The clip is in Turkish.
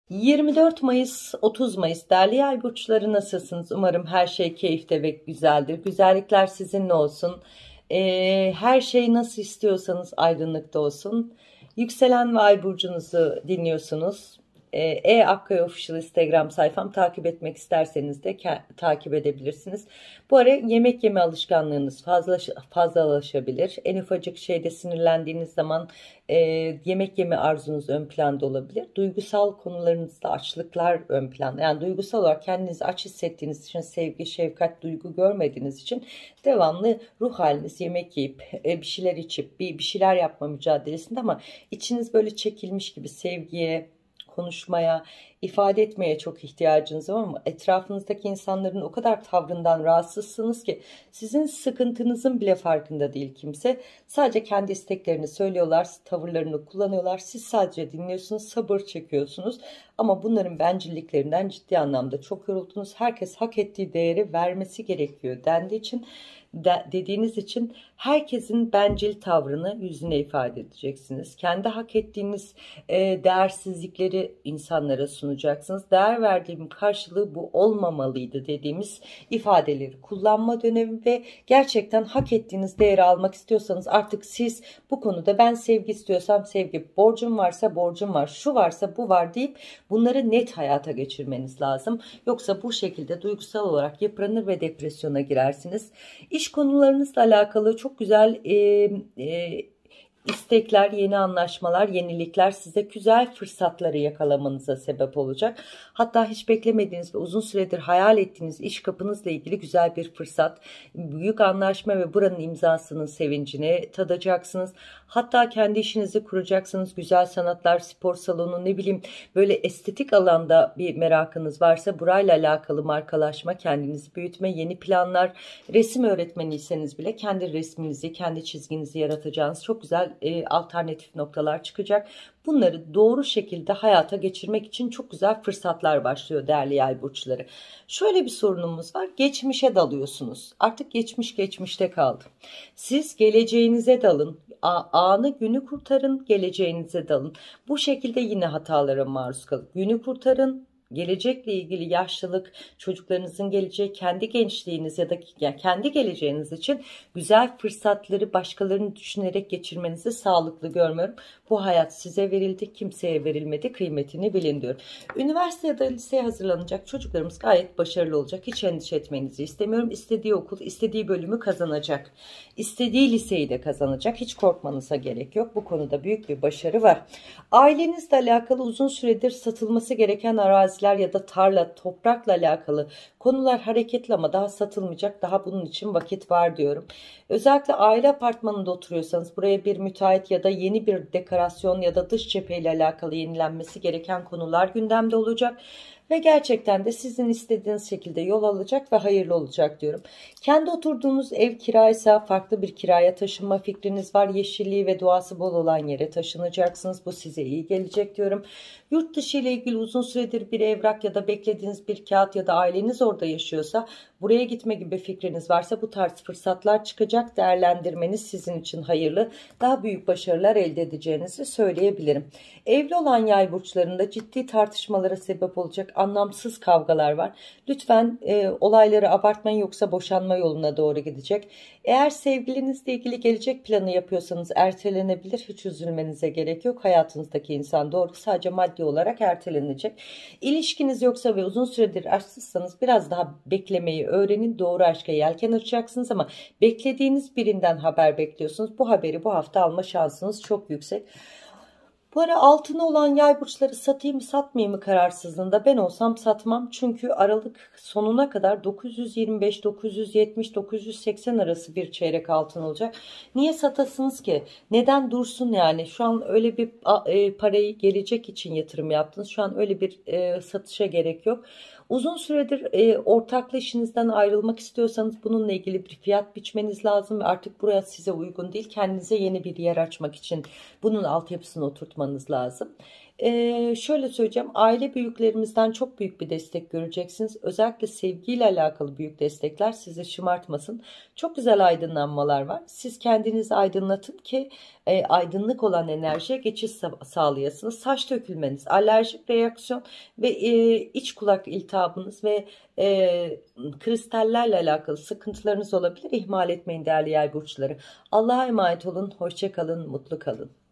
24 Mayıs 30 Mayıs değerli yay burçları, nasılsınız? Umarım her şey keyifte ve güzeldir. Güzellikler sizinle olsun. Her şey nasıl istiyorsanız aydınlıkta olsun. Yükselen ve ay burcunuzu dinliyorsunuz. Akkaya Official Instagram sayfam, takip etmek isterseniz de takip edebilirsiniz. Bu ara yemek yeme alışkanlığınız fazlalaşabilir. En ufacık şeyde sinirlendiğiniz zaman yemek yeme arzunuz ön planda olabilir. Duygusal konularınızda açlıklar ön planda. Yani duygusal olarak kendinizi aç hissettiğiniz için, sevgi, şefkat, duygu görmediğiniz için devamlı ruh haliniz yemek yiyip bir şeyler içip bir şeyler yapma mücadelesinde, ama içiniz böyle çekilmiş gibi sevgiye, konuşmaya, ifade etmeye çok ihtiyacınız var, ama etrafınızdaki insanların o kadar tavrından rahatsızsınız ki sizin sıkıntınızın bile farkında değil kimse. Sadece kendi isteklerini söylüyorlar, tavırlarını kullanıyorlar. Siz sadece dinliyorsunuz, sabır çekiyorsunuz. Ama bunların bencilliklerinden ciddi anlamda çok yoruldunuz. Herkes hak ettiği değeri vermesi gerekiyor dendiği için, dediğiniz için herkesin bencil tavrını yüzüne ifade edeceksiniz. Kendi hak ettiğiniz değersizlikleri insanlara sunacaksınız. Değer verdiğim karşılığı bu olmamalıydı dediğimiz ifadeleri kullanma dönemi ve gerçekten hak ettiğiniz değeri almak istiyorsanız artık siz bu konuda, ben sevgi istiyorsam sevgi, borcum varsa borcum var, şu varsa bu var deyip bunları net hayata geçirmeniz lazım. Yoksa bu şekilde duygusal olarak yıpranır ve depresyona girersiniz. İş konularınızla alakalı çok güzel istekler, yeni anlaşmalar, yenilikler size güzel fırsatları yakalamanıza sebep olacak. Hatta hiç beklemediğiniz ve uzun süredir hayal ettiğiniz iş kapınızla ilgili güzel bir fırsat, büyük anlaşma ve buranın imzasının sevincini tadacaksınız. Hatta kendi işinizi kuracaksınız. Güzel sanatlar, spor salonu, ne bileyim, böyle estetik alanda bir merakınız varsa burayla alakalı markalaşma, kendinizi büyütme, yeni planlar, resim öğretmeniyseniz bile kendi resminizi, kendi çizginizi yaratacağınız çok güzel alternatif noktalar çıkacak. Bunları doğru şekilde hayata geçirmek için çok güzel fırsatlar başlıyor değerli yay burçları. Şöyle bir sorunumuz var. Geçmişe dalıyorsunuz. Artık geçmiş geçmişte kaldı. Siz geleceğinize dalın. Anı, günü kurtarın, geleceğinize dalın. Bu şekilde yine hatalara maruz kalın. Günü kurtarın. Gelecekle ilgili yaşlılık, çocuklarınızın geleceği, kendi gençliğiniz ya da kendi geleceğiniz için güzel fırsatları başkalarını düşünerek geçirmenizi sağlıklı görmüyorum. Bu hayat size verildi, kimseye verilmedi, kıymetini bilin diyorum. Üniversite ya da liseye hazırlanacak çocuklarımız gayet başarılı olacak. Hiç endişe etmenizi istemiyorum. İstediği okul, istediği bölümü kazanacak. İstediği liseyi de kazanacak. Hiç korkmanıza gerek yok. Bu konuda büyük bir başarı var. Ailenizle alakalı uzun süredir satılması gereken araziler ya da tarla, toprakla alakalı konular hareketli, ama daha satılmayacak. Daha bunun için vakit var diyorum. Özellikle aile apartmanında oturuyorsanız buraya bir müteahhit ya da yeni bir dekorasyon ya da dış cepheyle alakalı yenilenmesi gereken konular gündemde olacak. Ve gerçekten de sizin istediğiniz şekilde yol alacak ve hayırlı olacak diyorum. Kendi oturduğunuz ev kiraysa farklı bir kiraya taşınma fikriniz var. Yeşilliği ve doğası bol olan yere taşınacaksınız. Bu size iyi gelecek diyorum. Yurt dışı ile ilgili uzun süredir bir evrak ya da beklediğiniz bir kağıt ya da aileniz orada yaşıyorsa buraya gitme gibi fikriniz varsa bu tarz fırsatlar çıkacak. Değerlendirmeniz sizin için hayırlı. Daha büyük başarılar elde edeceğinizi söyleyebilirim. Evli olan yay burçlarında ciddi tartışmalara sebep olacak anlamsız kavgalar var. Lütfen olayları abartmayın, yoksa boşanma yoluna doğru gidecek. Eğer sevgilinizle ilgili gelecek planı yapıyorsanız ertelenebilir. Hiç üzülmenize gerek yok. Hayatınızdaki insan doğru, sadece maddi olarak ertelenecek. İlişkiniz yoksa ve uzun süredir aşksızsanız biraz daha beklemeyi öğrenin. Doğru aşka yelken açacaksınız, ama beklediğiniz birinden haber bekliyorsunuz. Bu haberi bu hafta alma şansınız çok yüksek. Bu ara altını olan yay burçları satayım mı satmayayım mı kararsızlığında. Ben olsam satmam. Çünkü Aralık sonuna kadar 925, 970, 980 arası bir çeyrek altın olacak. Niye satasınız ki? Neden dursun yani? Şu an öyle bir parayı gelecek için yatırım yaptınız. Şu an öyle bir satışa gerek yok. Uzun süredir ortaklı işinizden ayrılmak istiyorsanız bununla ilgili bir fiyat biçmeniz lazım ve artık burası size uygun değil. Kendinize yeni bir yer açmak için bunun altyapısını oturtmanız lazım. Şöyle söyleyeceğim, aile büyüklerimizden çok büyük bir destek göreceksiniz. Özellikle sevgiyle alakalı büyük destekler sizi şımartmasın. Çok güzel aydınlanmalar var. Siz kendinizi aydınlatın ki aydınlık olan enerjiye geçiş sağlayasınız. Saç dökülmeniz, alerjik reaksiyon ve iç kulak iltihabınız ve kristallerle alakalı sıkıntılarınız olabilir. İhmal etmeyin değerli yay burçları. Allah'a emanet olun. Hoşça kalın, mutlu kalın.